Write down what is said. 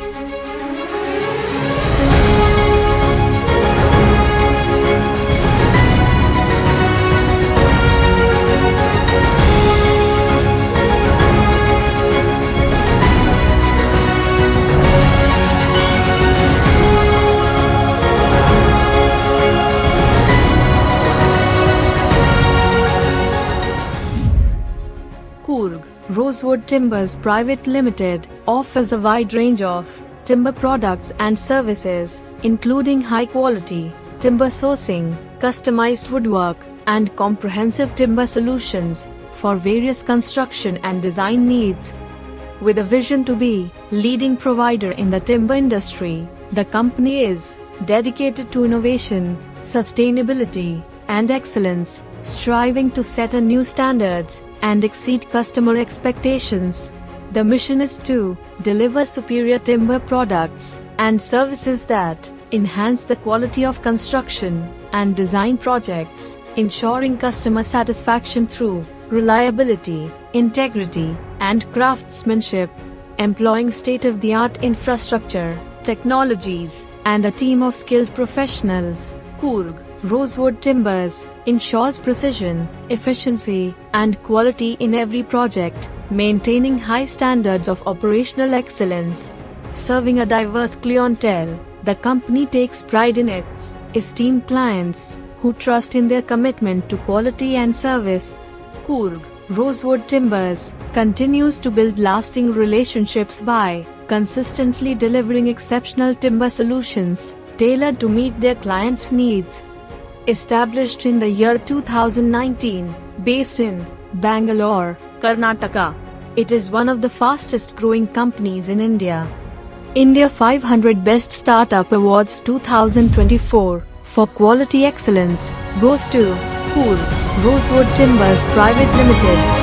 Coorg Rosewood Timbers Private Limited offers a wide range of timber products and services, including high-quality timber sourcing, customized woodwork, and comprehensive timber solutions for various construction and design needs. With a vision to be leading provider in the timber industry, the company is dedicated to innovation, sustainability, and excellence, striving to set a new standards and exceed customer expectations. The mission is to deliver superior timber products and services that enhance the quality of construction and design projects, ensuring customer satisfaction through reliability, integrity, and craftsmanship. Employing state-of-the-art infrastructure, technologies, and a team of skilled professionals, Coorg Rosewood Timbers ensures precision, efficiency, and quality in every project, maintaining high standards of operational excellence. Serving a diverse clientele, the company takes pride in its esteemed clients, who trust in their commitment to quality and service. Coorg Rosewood Timbers continues to build lasting relationships by consistently delivering exceptional timber solutions tailored to meet their clients' needs. Established in the year 2019, based in Bangalore, Karnataka, it is one of the fastest growing companies in India. India 500 Best Startup Awards 2024 for quality excellence goes to Coorg Rosewood Timbers Private Limited.